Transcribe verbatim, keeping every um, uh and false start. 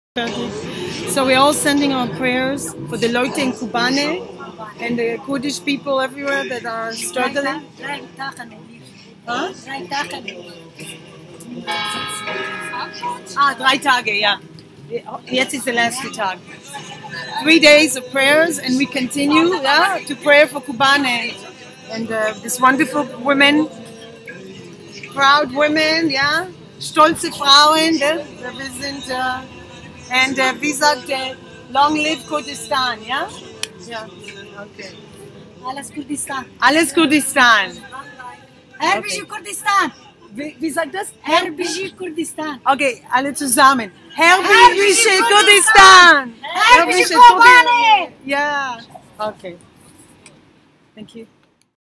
Turkey. So we're all sending our prayers for the Leute in Kobane and the Kurdish people everywhere that are struggling. Huh? Ah, drei Tage, yeah. Jetzt ist der letzte Tag. Three days of prayers, and we continue, yeah, to pray for Kobane and uh, this wonderful women, proud women, yeah, stolze Frauen, yeah? Wir sind, uh, and uh, wie sagt der, long live Kurdistan, ja? Ja, okay. Alles Kurdistan. Alles Kurdistan. Herbische Kurdistan. Wie, wie sagt das? Herbische Kurdistan. Okay, alle zusammen. Herbische Kurdistan. Herbische Kobane. Yeah. Okay. Thank you.